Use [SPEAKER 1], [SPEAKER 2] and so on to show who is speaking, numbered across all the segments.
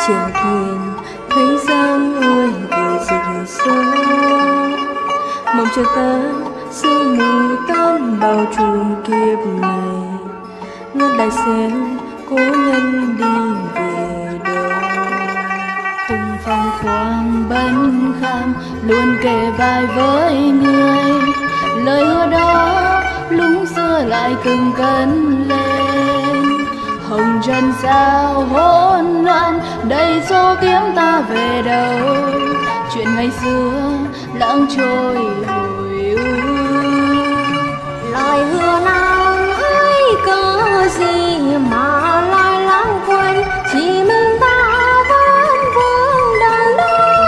[SPEAKER 1] chèo thuyền thấy Giang ơi vừa rực rỡ, mong cho ta sương mù tan bao trùm kiếp này, ngất đại xem cố nhân đi về đâu.
[SPEAKER 2] Cùng phong khoáng bấn kham luôn kề vai với người, lời hứa đó lúng xưa lại từng cất lên. Hồng trần sao hỗn loạn đầy số kiếm ta về đâu, chuyện ngày xưa lãng trôi hồi ức.
[SPEAKER 1] Lời hứa nào ấy có gì mà lại lãng quên, chỉ mình ta vẫn vương đang đó.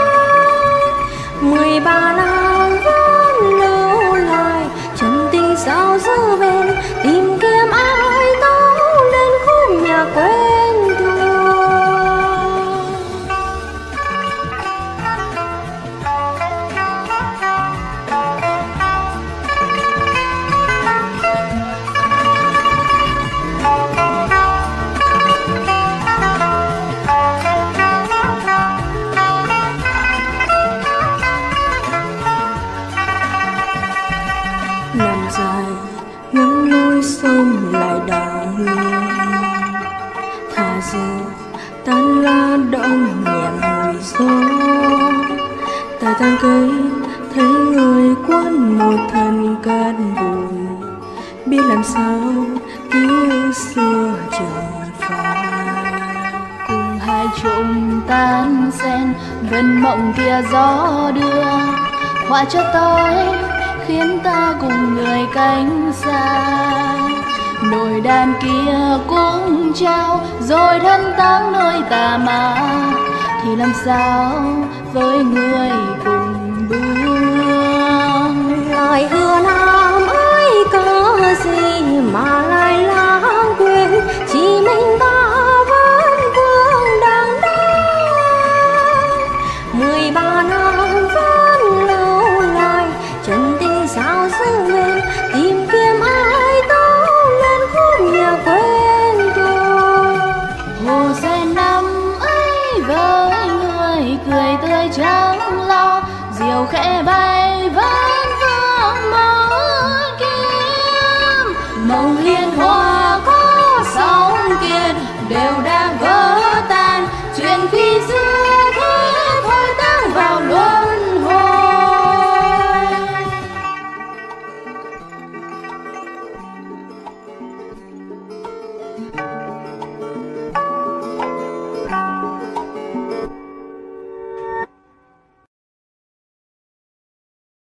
[SPEAKER 1] 13 năm vẫn lưu lại chân tình sao giữ bên, tìm kiếm ai tấu lên khúc nhạc quen thuộc. Nằm dài ngắm núi sông lại đảo hương, thả diều tan lá động nhẹ mùi gió. Tại tang cây thấy người quấn một thân cát bụi, biết làm sao ký ức xưa chẳng phai.
[SPEAKER 2] Cùng hai trộm tan sen vần mộng kia gió đưa, họa cho tới khiến ta cùng người cánh xa. Nồi đàn kia cũng trao rồi thân táng nơi tà ma, thì làm sao với người cùng bước.
[SPEAKER 1] Lời hứa năm ấy có gì mà lại lãng quên, chỉ mình ta vẫn vương đang đó. 13 năm vẫn lưu lại chân tình sao giữ bên, tìm kiếm ai tấu lên khúc nhạc quen thuộc.
[SPEAKER 2] Hồ sen năm ấy với người cười tươi trắng lo, diều khẽ bay